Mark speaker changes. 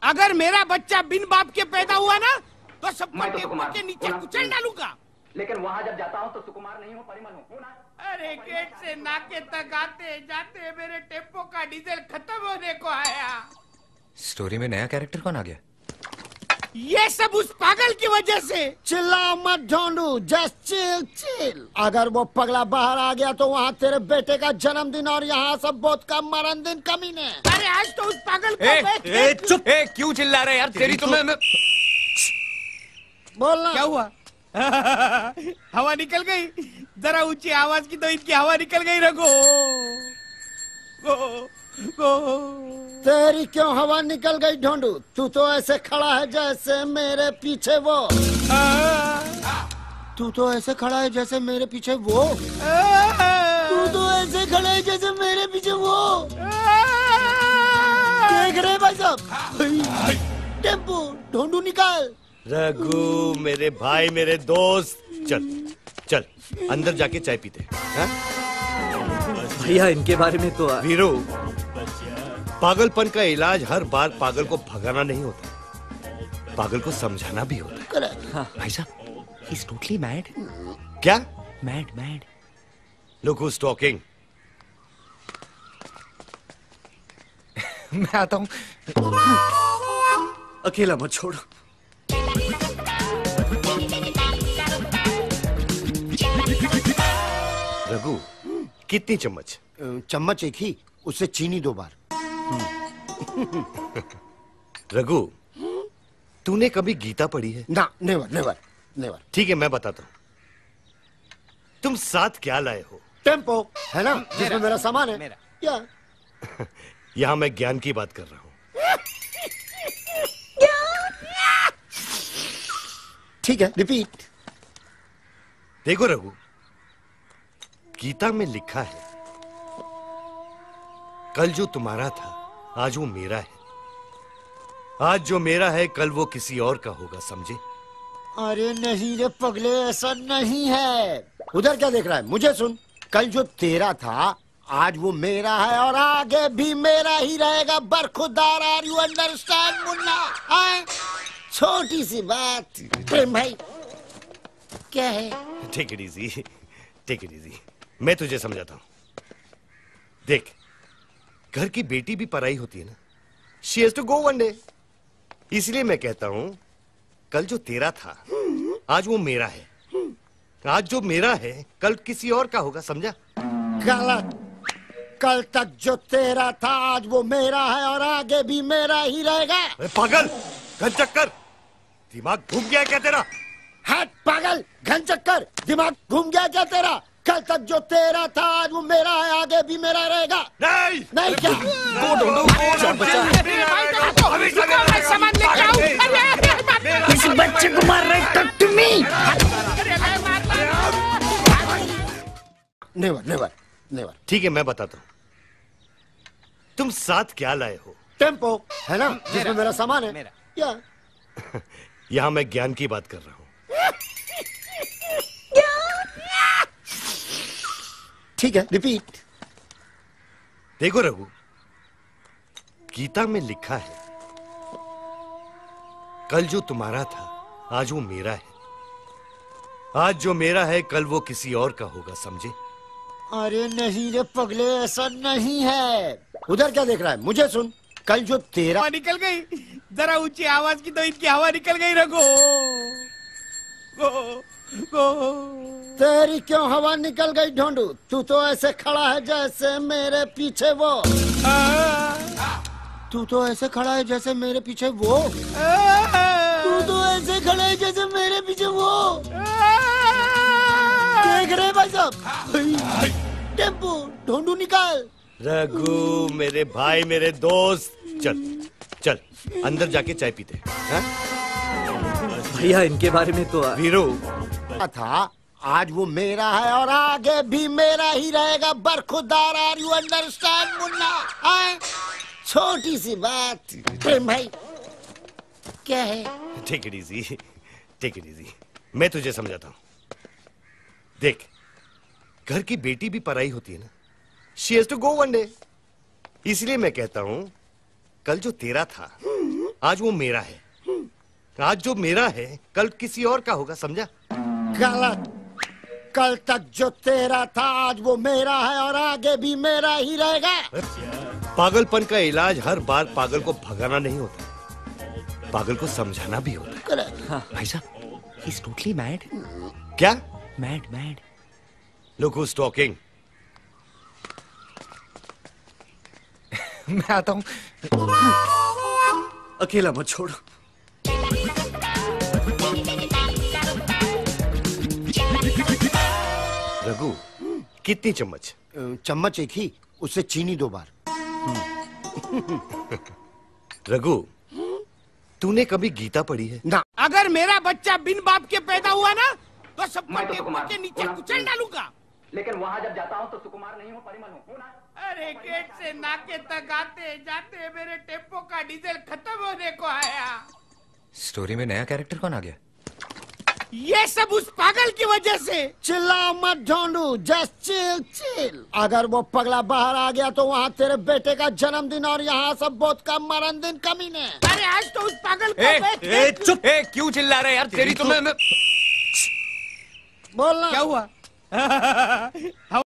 Speaker 1: अगर मेरा बच्चा बिन बाप के पैदा हुआ ना तो सबको टेबल के नीचे कुचल डालूंगा।
Speaker 2: लेकिन वहाँ जब जाता हूँ तो सुकुमार नहीं हूँ, परिमल हूँ ना।
Speaker 1: अरे गेट से नाके तक आते जाते मेरे टेम्पो का डीजल खत्म होने को आया।
Speaker 3: स्टोरी में नया कैरेक्टर कौन आ गया?
Speaker 1: ये सब उस पागल की वजह से।
Speaker 4: चिल्ला मत ढूंढू, जस्ट चिल चिल। अगर वो पगला बाहर आ गया तो वहाँ तेरे बेटे का जन्मदिन और यहाँ सब बहुत का मरण दिन कमीने।
Speaker 1: अरे आज तो उस पागल को
Speaker 3: चुप! क्यों चिल्ला रहे यार? तेरी तो मैं
Speaker 4: बोलना।
Speaker 1: क्या हुआ? हवा निकल गई। जरा ऊंची आवाज की तो इनकी हवा निकल गई। रघु
Speaker 4: तेरी क्यों हवा निकल गई ढूंढू? तू तो ऐसे खड़ा है जैसे मेरे पीछे वो। तू तो ऐसे खड़ा है जैसे मेरे पीछे वो। तू तो ऐसे खड़ा है जैसे मेरे पीछे वो। देख रहे भाई साहब? टेम्पो ढूंढू निकाल।
Speaker 5: रघु मेरे भाई, मेरे दोस्त, चल चल अंदर जाके चाय पीते।
Speaker 6: भैया इनके बारे में तो
Speaker 5: वीरू, पागलपन का इलाज हर बार पागल को भगाना नहीं होता, पागल को समझाना भी होता है।
Speaker 3: भाई साहब, ही इज टोटली मैड।
Speaker 5: क्या?
Speaker 3: Mad mad.
Speaker 5: Look who is talking.
Speaker 3: मैं आता हूँ।
Speaker 6: अकेला मत छोड़।
Speaker 5: रघु कितनी चम्मच?
Speaker 4: चम्मच एक ही, उससे चीनी 2 बार।
Speaker 5: रघु तूने कभी गीता पढ़ी है?
Speaker 4: ना, नेवर नेवर नेवर।
Speaker 5: ठीक है मैं बताता हूँ। तुम साथ क्या लाए हो?
Speaker 4: टेम्पो है ना, जिसमें मेरा सामान है।
Speaker 1: मेरा।
Speaker 4: या
Speaker 5: यहाँ मैं ज्ञान की बात कर रहा हूँ।
Speaker 4: ठीक है, रिपीट।
Speaker 5: देखो रघु, गीता में लिखा है कल जो तुम्हारा था आज वो मेरा है, आज जो मेरा है कल वो किसी और का होगा, समझे?
Speaker 4: अरे नहीं रे पगले, ऐसा नहीं है। उधर क्या देख रहा है? मुझे सुन। कल जो तेरा था आज वो मेरा है और आगे भी मेरा ही रहेगा। बरखुदार, आर यू अंडरस्टैंड मुन्ना? छोटी सी बात। प्रेम भाई क्या है?
Speaker 5: Take it easy, take it easy. मैं तुझे समझाता हूं। देख, घर की बेटी भी पराई होती है ना। She has to go one day. इसलिए मैं कहता हूं कल जो तेरा था आज वो मेरा है, आज जो मेरा है कल किसी और का होगा, समझा?
Speaker 4: गलत। कल तक जो तेरा था आज वो मेरा है और आगे भी मेरा ही रहेगा।
Speaker 5: अरे पागल, घन चक्कर, दिमाग घूम गया क्या तेरा?
Speaker 4: हट पागल, घन चक्कर, दिमाग घूम गया क्या तेरा? कल तक जो तेरा था आज वो मेरा है, आगे भी मेरा रहेगा।
Speaker 5: नहीं
Speaker 4: नहीं क्या?
Speaker 1: सामान लेके आओ।
Speaker 4: किसी बच्चे को मार रहे, talk to me. Never never never.
Speaker 5: ठीक है मैं बताता हूं। तुम साथ क्या लाए हो?
Speaker 4: टेम्पो है ना, जिसमें मेरा सामान है। या
Speaker 5: यहां मैं ज्ञान की बात कर रहा हूं।
Speaker 4: ठीक है, रिपीट।
Speaker 5: देखो रघु, गीता में लिखा है कल जो तुम्हारा था आज वो मेरा है, आज जो मेरा है कल वो किसी और का होगा, समझे?
Speaker 4: अरे नहीं रे पगले, ऐसा नहीं है। उधर क्या देख रहा है? मुझे सुन। कल जो तेरा
Speaker 1: हवा निकल गई। जरा ऊंची आवाज की तो इनकी हवा निकल गई। रघु
Speaker 4: तेरी क्यों हवा निकल गई ढूंढू? तू तो ऐसे खड़ा है जैसे मेरे पीछे वो। तू तो ऐसे खड़ा है जैसे मेरे पीछे वो। तू तो ऐसे खड़ा है जैसे मेरे पीछे वो। देख रहे भाई साहब? टेम्पो ढूंढू निकाल।
Speaker 5: रघु मेरे भाई, मेरे दोस्त, चल चल अंदर जाके चाय पीते।
Speaker 6: भैया इनके बारे में तो
Speaker 5: वीरू
Speaker 4: था आज वो मेरा है और आगे भी मेरा ही रहेगा। बरखुदार, आर यू अंडरस्टैंड मुन्ना? छोटी सी बात। प्रेम भाई क्या है?
Speaker 5: Take it easy, take it easy. मैं तुझे समझाता हूं। देख, घर की बेटी भी पराई होती है ना। She has to go one day. इसलिए मैं कहता हूं कल जो तेरा था आज वो मेरा है। आज जो मेरा है कल किसी और का होगा, समझा?
Speaker 4: गलत। कल तक जो तेरा था आज वो मेरा है और आगे भी मेरा ही रहेगा।
Speaker 5: पागलपन का इलाज हर बार पागल को भगाना नहीं होता, पागल को समझाना भी होता है।
Speaker 4: Correct.
Speaker 3: भाई साहब, he's totally mad.
Speaker 5: क्या?
Speaker 3: Mad, mad.
Speaker 5: Look who's talking.
Speaker 3: मैं आता हूँ।
Speaker 6: अकेला मत छोड़ो।
Speaker 5: रघु, कितनी चम्मच?
Speaker 4: चम्मच एक ही, उससे चीनी 2 बार।
Speaker 5: रघु, तूने कभी गीता पढ़ी है?
Speaker 4: ना।
Speaker 1: अगर मेरा बच्चा बिन बाप के पैदा हुआ ना तो सबको
Speaker 2: मैं तो
Speaker 1: टेबल
Speaker 2: सुकुमार
Speaker 1: के नीचे
Speaker 2: हूँ।
Speaker 1: कुचल डालूंगा।
Speaker 2: लेकिन वहां जब जाता हूँ तो सुकुमार नहीं हूँ, परिमल हूँ ना?
Speaker 1: अरे गेट से नाके तक आते जाते मेरे टेम्पो का डीजल खत्म होने को आया।
Speaker 3: स्टोरी में नया कैरेक्टर कौन आ गया?
Speaker 1: ये सब उस पागल की वजह से।
Speaker 4: चिल्लाओ मत ढूंढू, जस्ट चिल चिल। अगर वो पगला बाहर आ गया तो वहाँ तेरे बेटे का जन्मदिन और यहाँ सब बहुत का मरण दिन कमीने।
Speaker 1: अरे आज तो उस पागल को
Speaker 3: चुप! क्यों चिल्ला रहे यार? तेरी तो मैं
Speaker 4: बोलना
Speaker 1: क्या हुआ?